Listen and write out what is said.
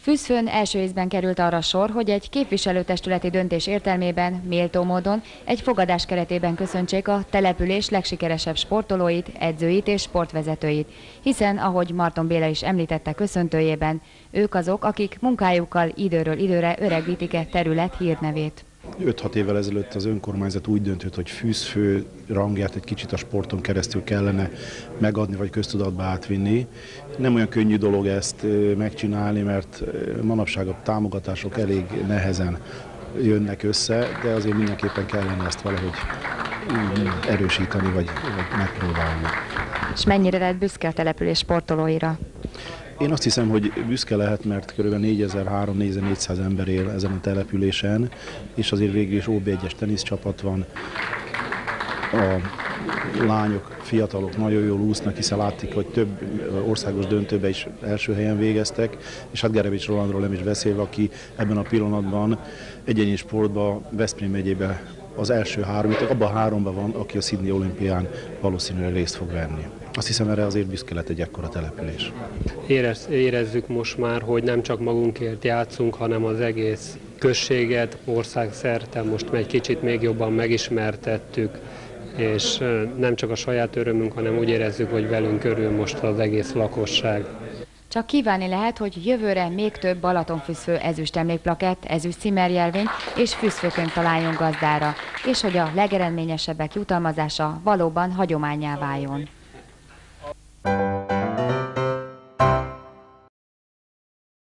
Füszfön első ízben került arra sor, hogy egy képviselőtestületi döntés értelmében méltó módon egy fogadás keretében köszöntsék a település legsikeresebb sportolóit, edzőit és sportvezetőit, hiszen, ahogy Marton Béla is említette köszöntőjében, ők azok, akik munkájukkal időről időre öregbítik a terület hírnevét. 5-6 évvel ezelőtt az önkormányzat úgy döntött, hogy Füszfő rangját egy kicsit a sporton keresztül kellene megadni, vagy köztudatba átvinni. Nem olyan könnyű dolog ezt megcsinálni, mert manapság a támogatások elég nehezen jönnek össze, de azért mindenképpen kellene ezt valahogy erősíteni, vagy megpróbálni. És mennyire lett büszke a település sportolóira? Én azt hiszem, hogy büszke lehet, mert kb. 4300-4400 ember él ezen a településen, és azért végül is OB1-es teniszcsapat van. A lányok, fiatalok nagyon jól úsznak, hiszen láttuk, hogy több országos döntőbe is első helyen végeztek, és hát Gerevics Rolandról nem is beszélve, aki ebben a pillanatban egyéni sportban Veszprém megyében az első három, abban a háromban van, aki a Sydney olimpián valószínűleg részt fog venni. Azt hiszem, erre azért büszke lett egy ekkora település. Érezzük most már, hogy nem csak magunkért játszunk, hanem az egész községet országszerte most egy kicsit még jobban megismertettük, és nem csak a saját örömünk, hanem úgy érezzük, hogy velünk örül most az egész lakosság. Csak kívánni lehet, hogy jövőre még több Balatonfüszfő ezüst emlékplakett, ezüst címerjelvény és füszfőkönyv találjon gazdára, és hogy a legeredményesebbek jutalmazása valóban hagyománnyá váljon.